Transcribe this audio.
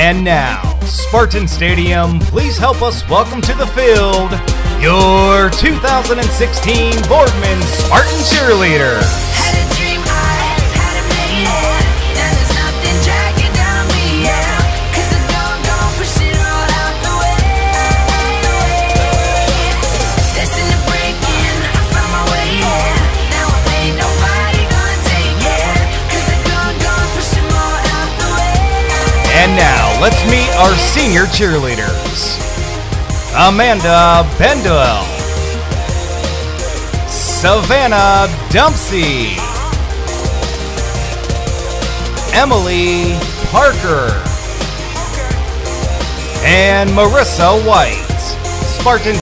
And now, Spartan Stadium, please help us welcome to the field your 2016 Boardman Spartan Cheerleader. Had a dream, I had to make it. Now there's nothing dragging down me, yeah. 'Cause the dog gon' push it all out the way. Destined to break in, I found my way, yeah. Now ain't nobody gonna take it. 'Cause the dog gon' push them all out the way. And now, let's meet our senior cheerleaders. Amanda Bendel, Savannah Dumpsey, Emily Parker, and Marissa White. Spartan